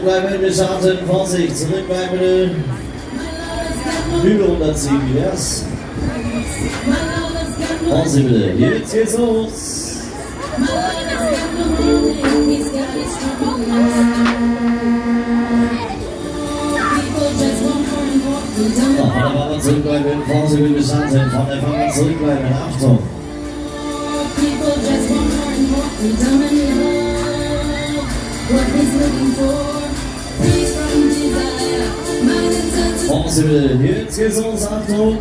Zurückbleiben, wir starten, Vorsicht, zurückbleiben bitte. Bühne runterziehen, wie wär's? Vorsicht bitte, jetzt geht's los. Noch einmal zurückbleiben, Vorsicht bitte, wir starten, von der Fahrt zurückbleiben, Achtung. Vorsicht, jetzt geht's los, Achtung!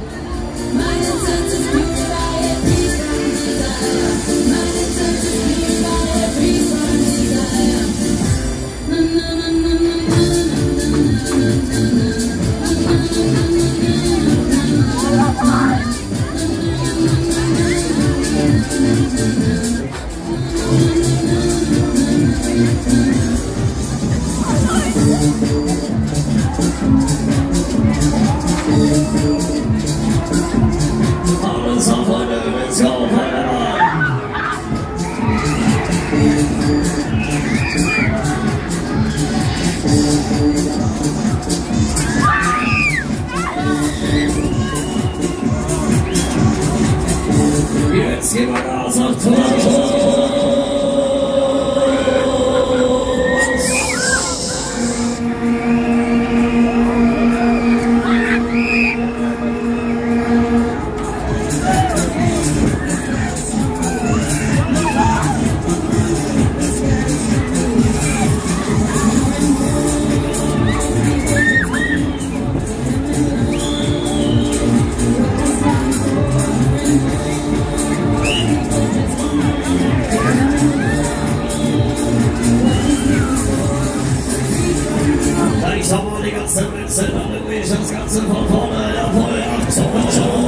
Alles auf Freunde, let's go, Feuerwehr! Jetzt gehen wir raus auf Tor! Ich sag mal die ganze Witze, dann will ich das Ganze von vorne, jawohl, Achtung!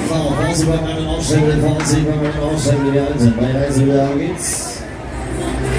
Vorsicht bei meinen Aufständen, wir halten. Bei Reise wieder geht's.